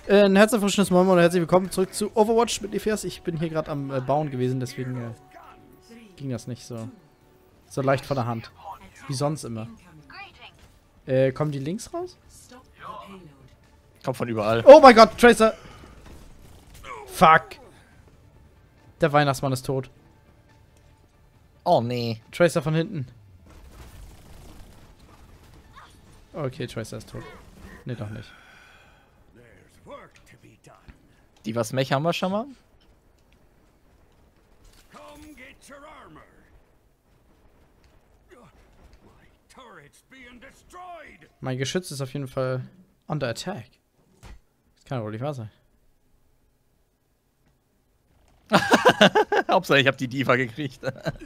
Ein herzlich Moin und herzlich willkommen zurück zu Overwatch mit Nefers. Ich bin hier gerade am Bauen gewesen, deswegen ging das nicht so leicht von der Hand. Wie sonst immer. Kommen die links raus? Kommt von überall. Oh mein Gott, Tracer! Fuck! Der Weihnachtsmann ist tot. Oh nee. Tracer von hinten. Okay, Tracer ist tot. Nee, doch nicht. Die was Mech haben wir schon mal? Mein Geschütz ist auf jeden Fall under attack. Das kann ja wohl nicht wahr sein. Hauptsache ich hab die Diva gekriegt.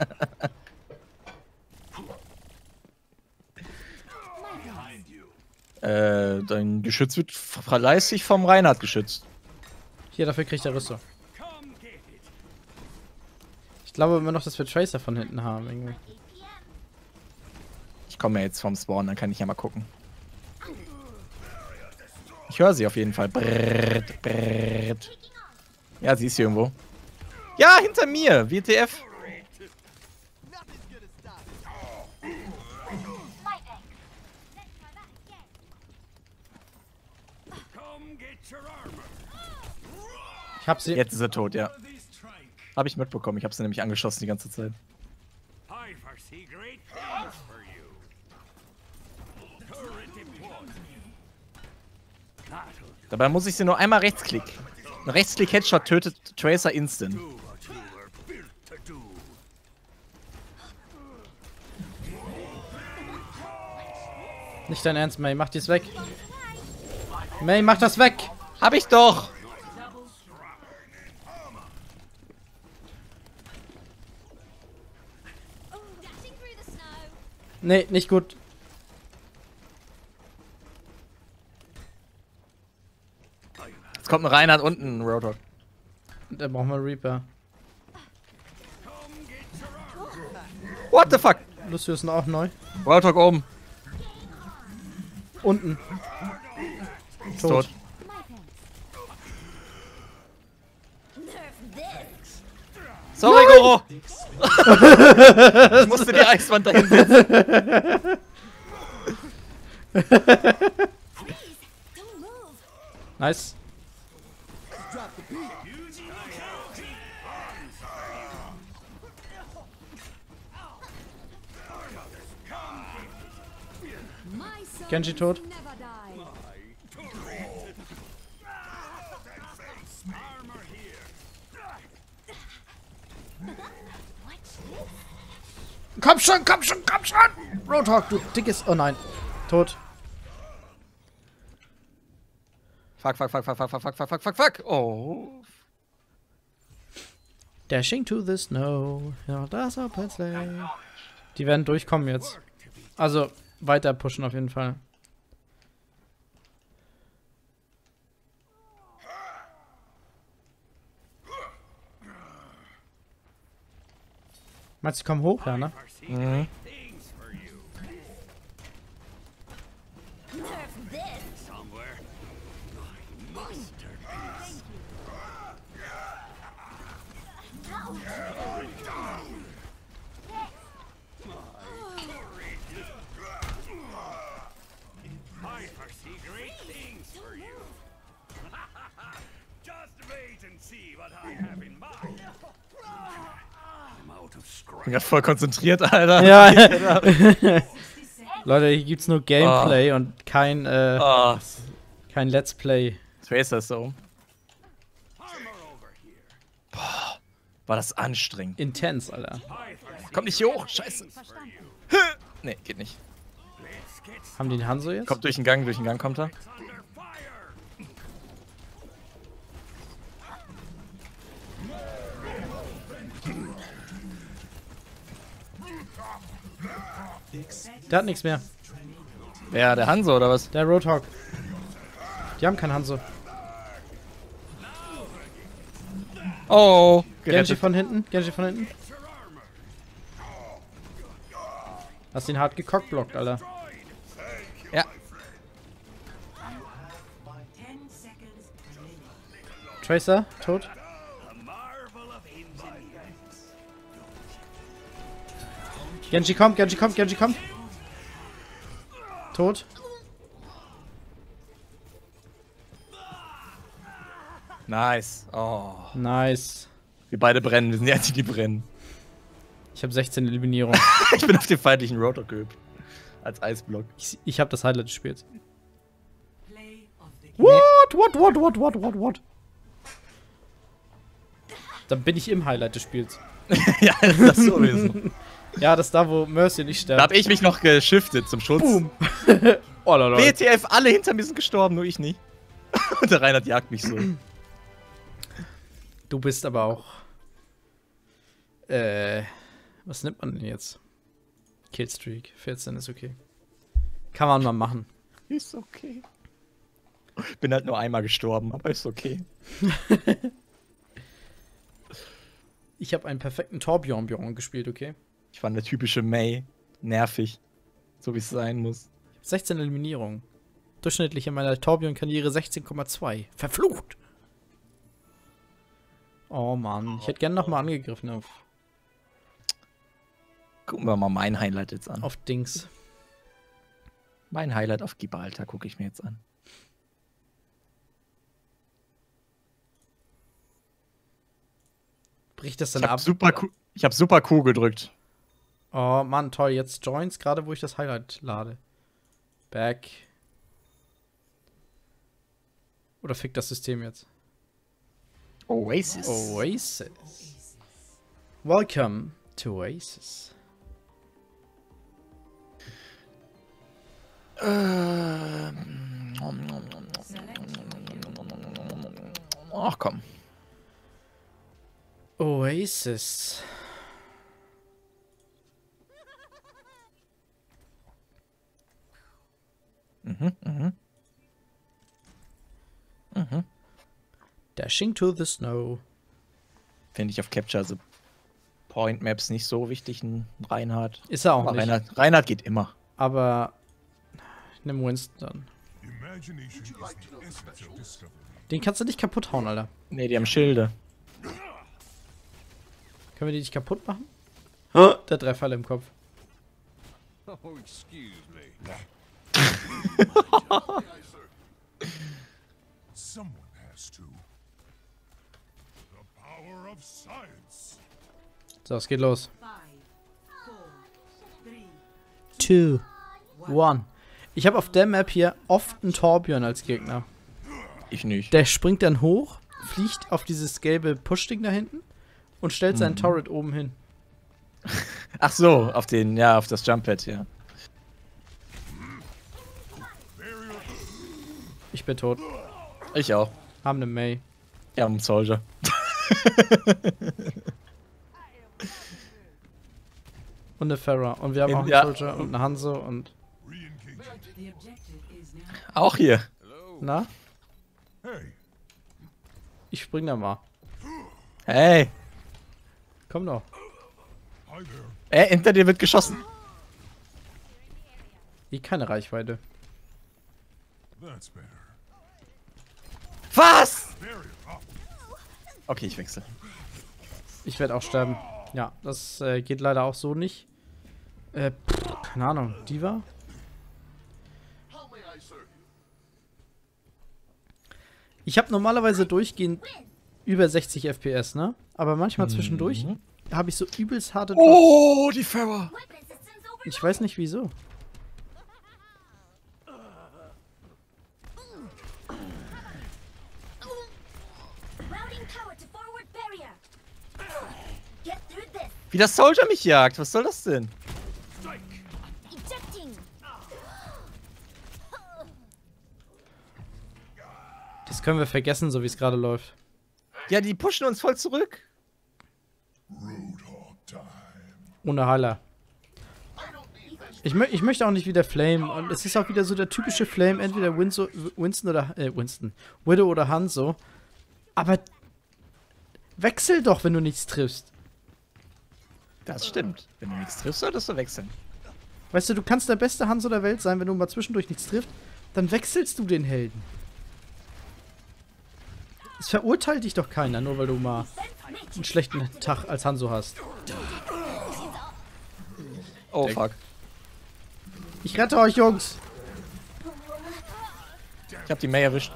Dein Geschütz wird fleißig vom Reinhard geschützt. Hier, dafür kriegt er Rüstung. Ich glaube immer noch, dass wir Tracer von hinten haben. Irgendwie. Ich komme ja jetzt vom Spawn, dann kann ich ja mal gucken. Ich höre sie auf jeden Fall. Brrrt, brrrt. Ja, sie ist hier irgendwo. Ja, hinter mir! WTF. Ich hab sie. Jetzt ist er tot, ja. Hab ich mitbekommen. Ich habe sie nämlich angeschossen die ganze Zeit. Dabei muss ich sie nur einmal rechtsklick. Ein Rechtsklick-Headshot tötet Tracer instant. Nicht dein Ernst, May. Mach dies weg. May, mach das weg! Hab ich doch! Nee, nicht gut. Jetzt kommt ein Reinhard und ein Roadhog. Da brauchen wir Reaper. What the fuck? Lucius ist auch neu. Roadhog oben. Unten. Ist tot. Sorry, Goro! Ich musste die Eiswand dahin setzen. Nice. Genji tot. Komm schon, komm schon, komm schon! Roadhog, du dickes... Oh nein. Tot. Fuck, fuck, fuck, fuck, fuck, fuck, fuck, fuck, fuck, fuck, fuck. Oh. Dashing to the snow. Ja, das Open Sleigh. Die werden durchkommen jetzt. Also, weiter pushen auf jeden Fall. Meinst du, die kommen hoch, ja, ne? Mhm. Ich bin grad voll konzentriert, Alter. Ja. Leute, hier gibt's nur Gameplay und kein Let's Play. Tracer ist so. Boah, war das anstrengend. Intens, Alter. Kommt nicht hier hoch, scheiße. Nee, geht nicht. Haben die den Hanzo jetzt? Kommt durch den Gang kommt er. Der hat nichts mehr. Wer, der Hanzo oder was? Der Roadhog. Die haben keinen Hanzo. Oh, Genji von hinten, Genji von hinten. Hast ihn hart gecockblockt, Alter. Ja. Tracer, tot. Genji kommt, Genji kommt, Genji kommt. Tot. Nice. Oh. Nice. Wir beide brennen, wir sind die Einzigen, die brennen. Ich habe 16 Eliminierungen. Ich bin auf dem feindlichen Rotor-Cube. Als Eisblock. Ich habe das Highlight des Spiels. What? Dann bin ich im Highlight des Spiels. Ja, das ist sowieso. Ja, das ist da, wo Mercy nicht sterbt. Da hab ich mich noch geschiftet zum Schutz. Boom. Oh, lol. WTF, alle hinter mir sind gestorben, nur ich nicht. Und der Reinhard jagt mich so. Du bist aber auch... was nimmt man denn jetzt? Killstreak. 14 ist okay. Kann man mal machen. Ist okay. Bin halt nur einmal gestorben, aber ist okay. Ich habe einen perfekten Torbjorn gespielt, okay? Ich war eine typische Mei. Nervig. So wie es sein muss. 16 Eliminierungen. Durchschnittlich in meiner Torbjorn-Karriere 16,2. Verflucht! Oh Mann, ich hätte gerne nochmal angegriffen auf Gucken wir mal mein Highlight jetzt an. auf Dings. Mein Highlight auf Gibraltar gucke ich mir jetzt an. Bricht das dann Ich ab? hab super Q gedrückt. Oh Mann, toll. Jetzt Joins, gerade wo ich das Highlight lade. Back. Oder fickt das System jetzt? Oasis. Oasis. Welcome to Oasis. Ach komm. Oasis. Dashing to the snow. Finde ich auf Capture the Point Maps nicht so wichtig, ein Reinhard. Ist er auch Aber nicht. Reinhard geht immer. Aber nimm Winston. Den kannst du nicht kaputt hauen, Alter. Ne, die haben Schilde. Können wir die nicht kaputt machen? Der Treffer im Kopf. Oh, excuse me. Someone has to. The power of science. So, es geht los. 2, 1. Ich habe auf der Map hier oft einen Torbjorn als Gegner. Ich nicht. Der springt dann hoch, fliegt auf dieses gelbe Push-Ding da hinten und stellt seinen Turret oben hin. Ach so, auf den, ja, auf das Jump-Pad, ja. Ich bin tot. Ich auch. Haben eine Mei. Ja, ein Soldier. Und eine Pharah. Und wir haben auch einen Ja. Soldier und eine Hanzo und... Auch hier. Na? Hey, Ich spring da mal. Hey. Komm doch. hi there. Hinter dir wird geschossen. Keine Reichweite. That's better. Was? Barrier up. Okay, ich wechsle. Ich werde auch sterben. Ja, das geht leider auch so nicht. Keine Ahnung. Diva? Ich habe normalerweise durchgehend über 60 FPS, ne? Aber manchmal zwischendurch habe ich so übelst harte Drops. Oh, die Pharah. Ich weiß nicht wieso. Wie das Soldier mich jagt. Was soll das denn? Das können wir vergessen, so wie es gerade läuft. Ja, die pushen uns voll zurück. Roadhog time. Ohne Heiler. Ich möchte auch nicht wieder Flame. Und es ist auch wieder so der typische Flame. Entweder Winston oder... Widow oder Hanzo. Aber... Wechsel doch, wenn du nichts triffst. Das stimmt. Wenn du nichts triffst, solltest du wechseln. Weißt du, du kannst der beste Hanzo der Welt sein, wenn du mal zwischendurch nichts triffst. Dann wechselst du den Helden. Es verurteilt dich doch keiner, nur weil du mal einen schlechten Tag als Hanzo hast. Oh, fuck. Ich rette euch, Jungs. Ich hab die May erwischt.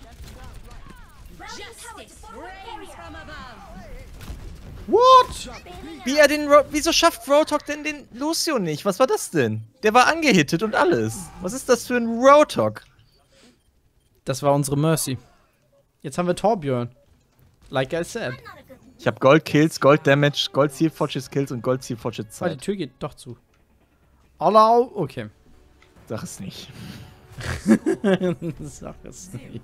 What? Wieso schafft Roadhog denn den Lucio nicht? Was war das denn? Der war angehittet und alles. Was ist das für ein Roadhog? Das war unsere Mercy. Jetzt haben wir Torbjörn. Like I said. Ich habe Gold Kills, Gold Damage, Gold Seal Fortress Kills und Gold Seal Fortress Oh, die Zeit. Tür geht doch zu. Allau. Okay. Sag es nicht. Sag es nicht.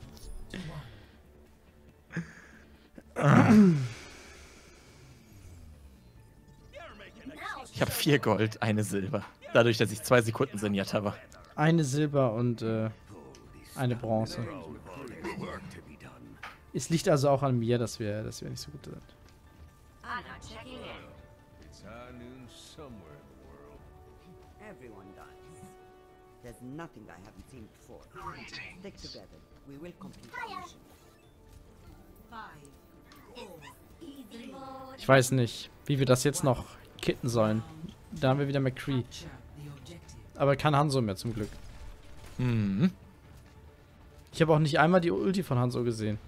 Ich habe 4 Gold, 1 Silber. Dadurch, dass ich 2 Sekunden Zenyatta war. Eine Silber und eine Bronze. Es liegt also auch an mir, dass wir nicht so gut sind. It's high noon somewhere in the world. Everyone dies. There's nothing I haven't seen before. Stick together. We will complete our mission. Ich weiß nicht, wie wir das jetzt noch kitten sollen. Da haben wir wieder McCree. Aber kein Hanzo mehr zum Glück. Mhm. Ich habe auch nicht einmal die Ulti von Hanzo gesehen.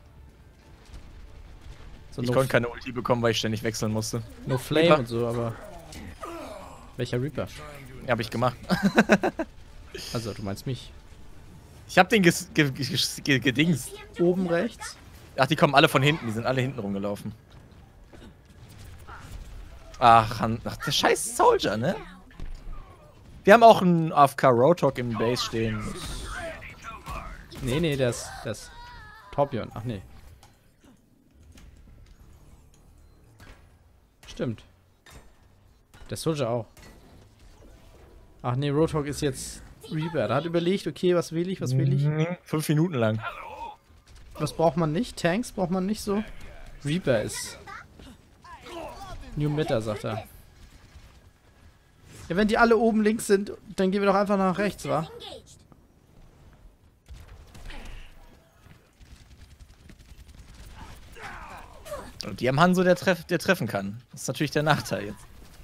So Ich konnte keine Ulti bekommen, weil ich ständig wechseln musste. No Flame Reaper. und so, aber... Welcher Reaper? Ja, hab ich gemacht. Also, du meinst mich. Ich hab den gedingst. Oben rechts? Ach, die kommen alle von hinten. Die sind alle hinten rumgelaufen. Ach, der scheiß Soldier, ne? Wir haben auch einen AFK Roadhog im Base stehen. Nee, der ist Torbjörn. Ach, nee. Stimmt. Der Soldier auch. Ach nee, Roadhog ist jetzt Reaper. Da hat überlegt, okay, was will ich, was will ich? 5 Minuten lang. Was braucht man nicht? Tanks braucht man nicht so? Reaper ist New Meta, sagt er. Ja, wenn die alle oben links sind, dann gehen wir doch einfach nach rechts, wa? Und die haben Hanzo, der treffen kann. Das ist natürlich der Nachteil jetzt.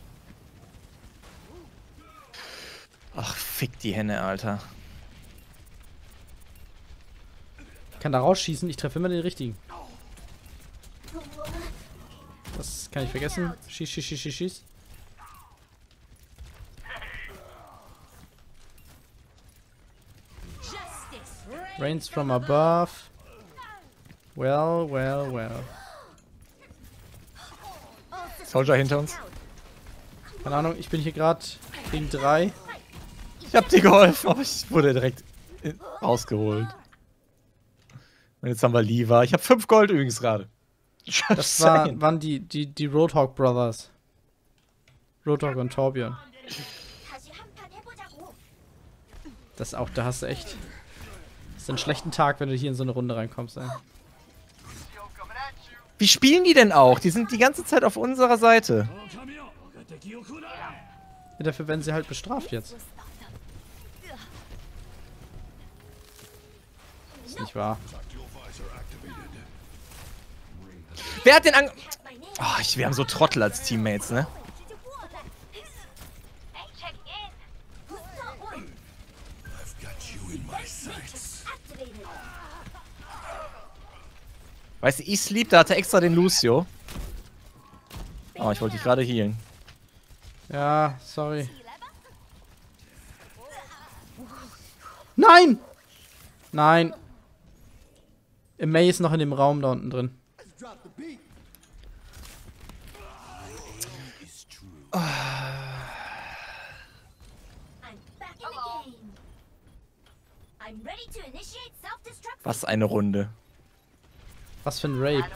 Ach, fick die Henne, Alter. Ich kann da rausschießen, ich treffe immer den richtigen. Das kann ich vergessen. Schieß, schieß, schieß, schieß, schieß. Rains from above. Well, well, well. Soldier hinter uns. Keine Ahnung, ich bin hier gerade gegen 3. Ich hab dir geholfen, aber ich wurde direkt rausgeholt. Und jetzt haben wir Liva. Ich habe 5 Gold übrigens gerade. Das waren die Roadhog Brothers. Roadhog und Torbjörn. Das auch, da hast du echt... Das ist ein schlechten Tag, wenn du hier in so eine Runde reinkommst, ey. Wie spielen die denn auch? Die sind die ganze Zeit auf unserer Seite. Ja, dafür werden sie halt bestraft jetzt. Ist nicht wahr. Wer hat den an... Oh, wir haben so Trottel als Teammates, ne? I've got you in my sights. Weißt du, ich Sleep, da hatte extra den Lucio. Oh, ich wollte dich gerade healen. Ja, sorry. Nein! Nein! May ist noch in dem Raum da unten drin. Was eine Runde. Was für ein Rape.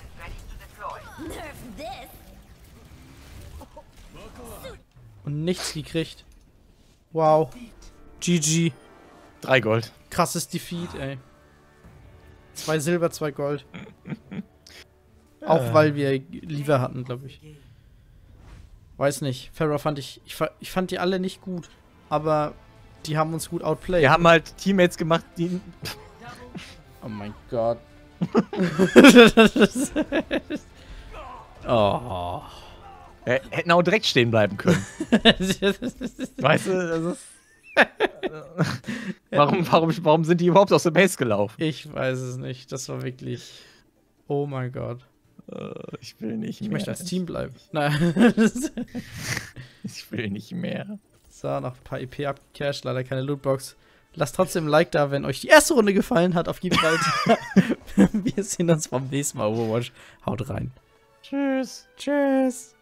Und nichts gekriegt. Wow. GG. 3 Gold. Krasses Defeat, ey. 2 Silber, 2 Gold. Auch weil wir Liva hatten, glaube ich. Weiß nicht. Pharah fand ich fand die alle nicht gut. Aber die haben uns gut outplayed. Wir haben halt Teammates gemacht, die... Oh mein Gott. Oh. Hätten auch direkt stehen bleiben können. Weißt du, das ist... warum sind die überhaupt aus der Base gelaufen? Ich weiß es nicht. Das war wirklich... Oh mein Gott. Ich will nicht mehr. Ich möchte als Team bleiben. Nein. Ich will nicht mehr. So, noch ein paar EP abgecasht. Leider keine Lootbox. Lasst trotzdem ein Like da, wenn euch die erste Runde gefallen hat. Auf jeden Fall. Wir sehen uns beim nächsten Mal Overwatch. Haut rein. Tschüss. Tschüss.